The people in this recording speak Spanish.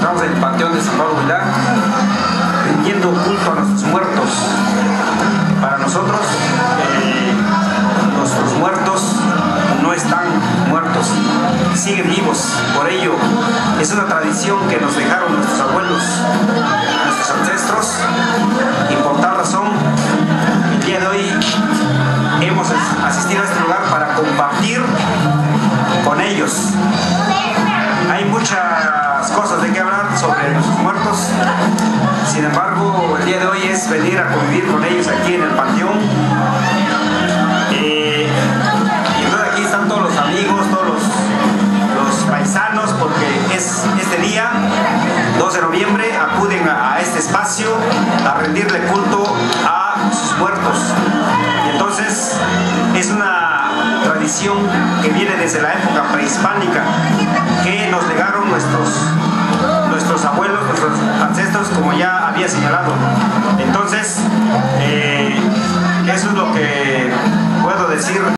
encontramos en el Panteón de San Pablo Huilá, rindiendo culto a nuestros muertos. Para nosotros, nuestros muertos no están muertos, siguen vivos. Por ello, es una tradición que nos dejaron nuestros abuelos, nuestros ancestros, y por tal razón, el día de hoy hemos asistido a este lugar para compartir con ellos. Hay muchas cosas de qué hablar sobre nuestros muertos, sin embargo, el día de hoy es venir a convivir con ellos aquí en el panteón. Y entonces aquí están todos los amigos, todos los paisanos, porque es este día, 2 de noviembre, acuden a este espacio a rendirle culto a sus muertos. Y entonces es una tradición que viene desde la época prehispánica, que nos legaron nuestros abuelos, nuestros ancestros, como ya había señalado. Entonces, eso es lo que puedo decir.